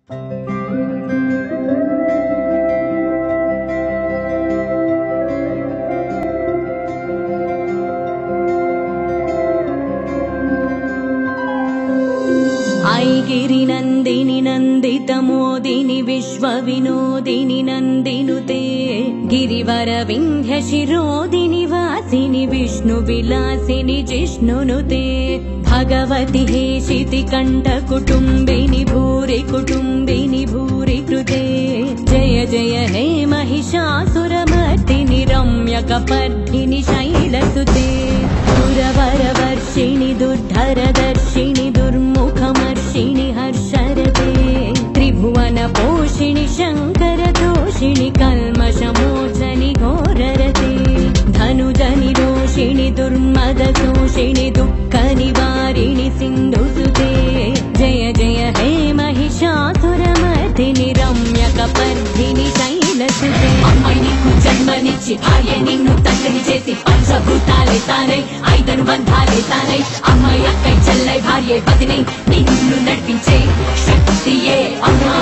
ऐगिरि नन्दिनि नन्दितमोदिनि विश्वविनोदिनि नन्दिनुते गिरिवर विन्ध्य शिरोदिनि वासिनि विष्णुविलासिनि जिष्णुनुते भगवति हेशिति कण्ठ कुटुम्बिनि भूरि कुटुम्बिनि भूरि कृते जय जय हे महिषासुरमर्दिनि रम्यकपर्दिनि शैलसुते सुरवरवर्षिणि दुर्धरदर्शिनि दुर्मुखमर्षिणि हर्षरते त्रिभुवनपोषिणि शङ्करदोषिणि कल्मषमोचनि घोररते धनुजनि रोषिणि दुर्मदशोषिणि दुःखनिवारिणि सिन्धुसुते जय जय हे महिषासुरमर्दिनि रम्यकपर्दिनि शैलसुते అమ్మాయి నీకు జన్మనిచ్చి భార్య నిన్ను తండ్రిని చేసి పంచభూతాలే తానై ఐదను బంధాలే తానై అమ్మాయి అక్కై చెల్లై భార్య పతినై నిన్ను నడిపించే శక్తియే అమ్మా